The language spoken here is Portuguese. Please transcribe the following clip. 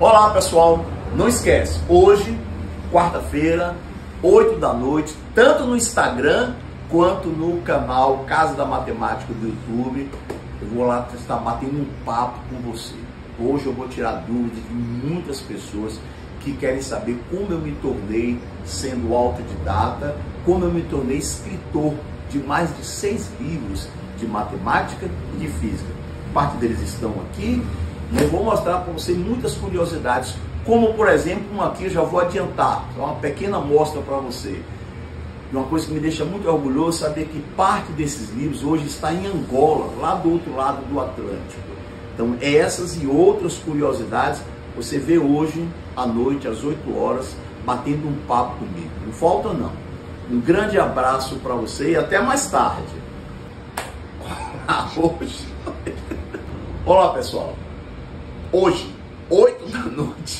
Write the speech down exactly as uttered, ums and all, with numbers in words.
Olá pessoal, não esquece, hoje, quarta-feira, oito da noite, tanto no Instagram quanto no canal Casa da Matemática do YouTube, eu vou lá estar batendo um papo com você. Hoje eu vou tirar dúvidas de muitas pessoas que querem saber como eu me tornei sendo autodidata, como eu me tornei escritor de mais de seis livros de matemática e de física. Parte deles estão aqui e eu vou mostrar para você muitas curiosidades, como por exemplo, um aqui eu já vou adiantar, é uma pequena amostra para você. Uma coisa que me deixa muito orgulhoso é saber que parte desses livros hoje está em Angola, lá do outro lado do Atlântico. Então essas e outras curiosidades você vê hoje à noite, às oito horas, batendo um papo comigo. Não falta não. Um grande abraço para você e até mais tarde. Hoje. Olá pessoal. Hoje, oito da noite.